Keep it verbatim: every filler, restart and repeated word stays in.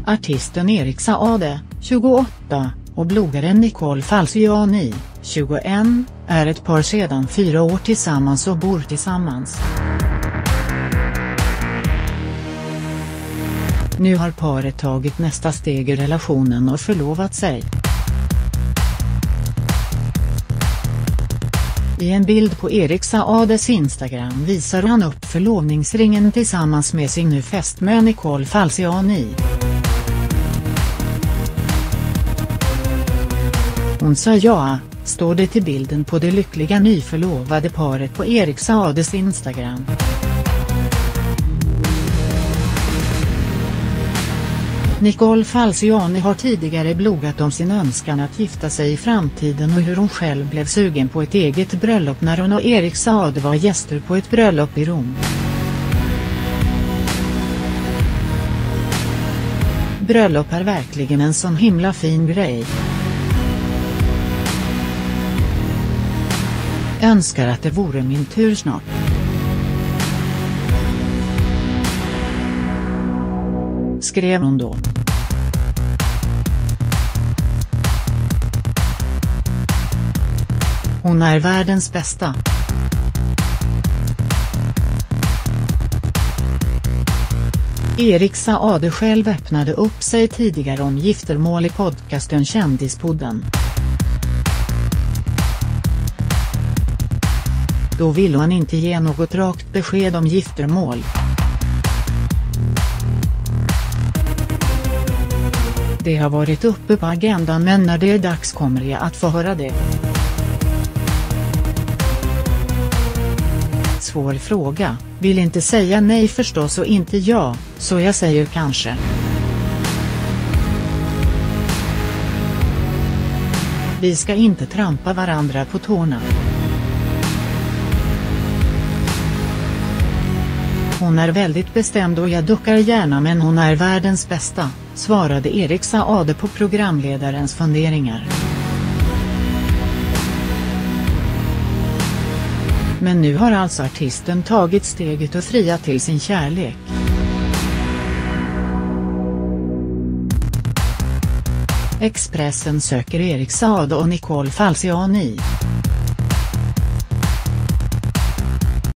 Artisten Erik Saade, tjugoåtta, och bloggaren Nicole Falciani, tjugoett, är ett par sedan fyra år tillsammans och bor tillsammans. Nu har paret tagit nästa steg i relationen och förlovat sig. I en bild på Erik Saades Instagram visar han upp förlovningsringen tillsammans med sin nu fästmö Nicole Falciani. Hon sa ja, står det till bilden på det lyckliga nyförlovade paret på Erik Saades Instagram. Nicole Falciani har tidigare bloggat om sin önskan att gifta sig i framtiden och hur hon själv blev sugen på ett eget bröllop när hon och Erik Saade var gäster på ett bröllop i Rom. Bröllop är verkligen en sån himla fin grej. Önskar att det vore min tur snart. Skrev hon då. Hon är världens bästa. Erik Saade själv öppnade upp sig tidigare om giftermål i podcasten Kändispodden. Då ville han inte ge något rakt besked om giftermål. Det har varit uppe på agendan, men när det är dags kommer jag att få höra det. Svår fråga, vill inte säga nej förstås och inte ja, så jag säger kanske. Vi ska inte trampa varandra på tårna. Hon är väldigt bestämd och jag duckar gärna, men hon är världens bästa, svarade Erik Saade på programledarens funderingar. Men nu har alltså artisten tagit steget och friat till sin kärlek. Expressen söker Erik Saade och Nicole Falciani.